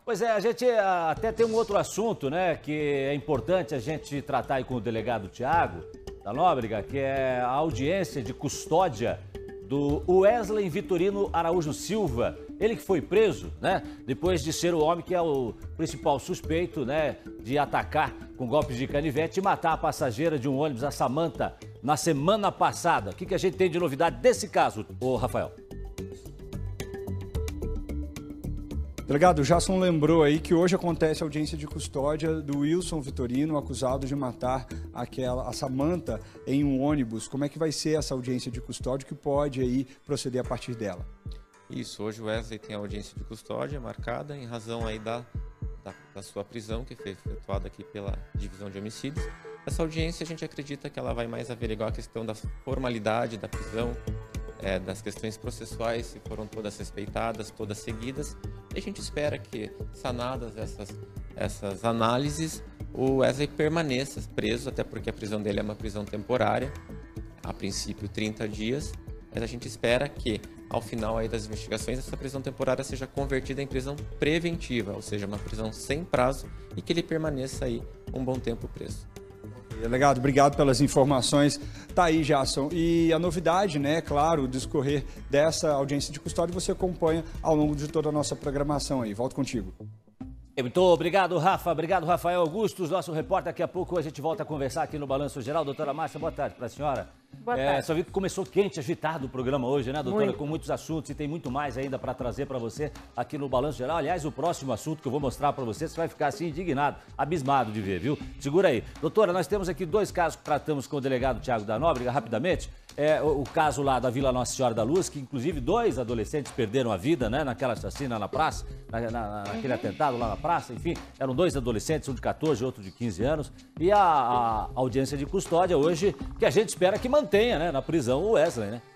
Pois é, a gente até tem um outro assunto, né, que é importante a gente tratar aí com o delegado Tiago da Nóbrega, que é a audiência de custódia do Wesley Vitorino Araújo Silva. Ele que foi preso, né, depois de ser o homem que é o principal suspeito, né, de atacar com golpes de canivete e matar a passageira de um ônibus, a Samanta, na semana passada. O que a gente tem de novidade desse caso, ô Rafael? Delegado, o Jasson lembrou aí que hoje acontece a audiência de custódia do Wilson Vitorino, acusado de matar a Samanta em um ônibus. Como é que vai ser essa audiência de custódia, que pode aí proceder a partir dela? Isso, hoje o Wesley tem a audiência de custódia marcada em razão aí da sua prisão, que foi efetuada aqui pela Divisão de Homicídios. Essa audiência a gente acredita que ela vai mais averiguar a questão da formalidade da prisão, das questões processuais, se foram todas respeitadas, todas seguidas. E a gente espera que, sanadas essas análises, o Wesley permaneça preso, até porque a prisão dele é uma prisão temporária, a princípio 30 dias, mas a gente espera que, ao final aí das investigações, essa prisão temporária seja convertida em prisão preventiva, ou seja, uma prisão sem prazo, e que ele permaneça aí um bom tempo preso. Delegado, obrigado pelas informações. Tá aí, Jasson. E a novidade, né, claro, o discorrer dessa audiência de custódia você acompanha ao longo de toda a nossa programação aí. Volto contigo. Muito obrigado, Rafa. Obrigado, Rafael Augustos, nosso repórter. Daqui a pouco a gente volta a conversar aqui no Balanço Geral. Doutora Márcia, boa tarde para a senhora. Boa tarde. Só vi que começou quente, agitado o programa hoje, né, doutora? Muito. Com muitos assuntos e tem muito mais ainda para trazer para você aqui no Balanço Geral. Aliás, o próximo assunto que eu vou mostrar para você vai ficar assim indignado, abismado de ver, viu? Segura aí. Doutora, nós temos aqui dois casos que tratamos com o delegado Tiago da Nóbrega, rapidamente. O caso lá da Vila Nossa Senhora da Luz, que inclusive 2 adolescentes perderam a vida, né, naquela chacina na praça, naquele atentado lá na praça, enfim, eram 2 adolescentes, um de 14 e outro de 15 anos, e a audiência de custódia hoje, que a gente espera que mantenha, né, na prisão o Wesley, né?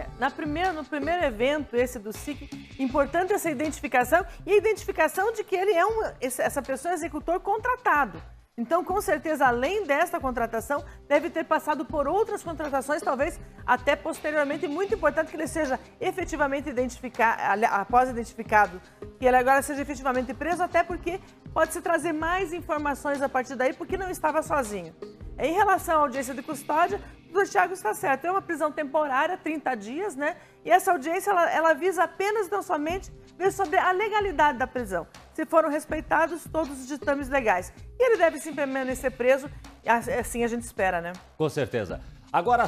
No primeiro evento, esse do SIC, importante essa identificação, e a identificação de que ele é essa pessoa é executor contratado. Então, com certeza, além desta contratação, deve ter passado por outras contratações, talvez até posteriormente. E muito importante que ele seja efetivamente identificado, após identificado, que ele agora seja efetivamente preso, até porque pode-se trazer mais informações a partir daí, porque não estava sozinho. Em relação à audiência de custódia, o Thiago está certo. É uma prisão temporária, 30 dias, né? E essa audiência, ela visa apenas, não somente, ver sobre a legalidade da prisão. Se foram respeitados todos os ditames legais. E ele deve sim permanecer preso, assim a gente espera, né? Com certeza. Agora...